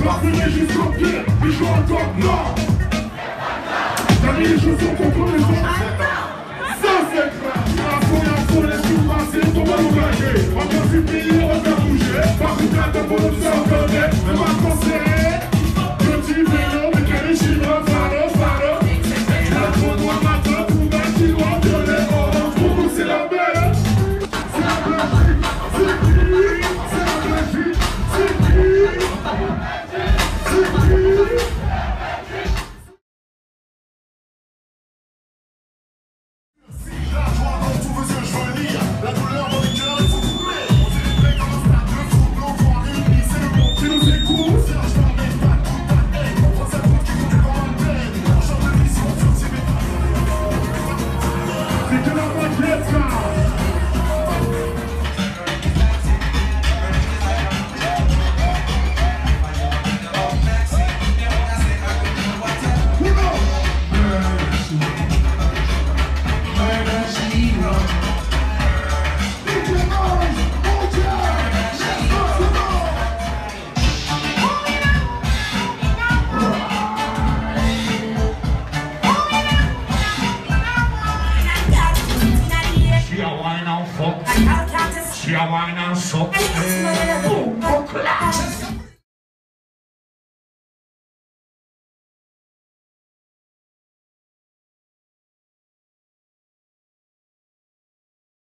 parfumé jusqu'au pied, et je encore non. T'as mis les chaussons contre les autres. Ça c'est clair. Il faut laisser passer, ton mal engagé. Encore du pays, on va bouger. Par une carte pour nous s'entendre. On va conseiller. Petit vélo, mécanique, chinois, faro, faro. La trop noire matin, pour mettre chinois, violet, orange. Pour nous c'est la belle. C'est la Belgique. C'est qui? C'est la Belgique. C'est qui? C'est qui? La douleur dans les cœurs, il faut couper. On s'est livré comme un stade de foot. L'enfant réuni, c'est le bon qui nous écoute. Si je t'en mets pas tout ta haine, on prend sa porte qui compte comme un peine. On change de mission sur ses méthodes. C'est que la maquette, ça. She a wine and suck.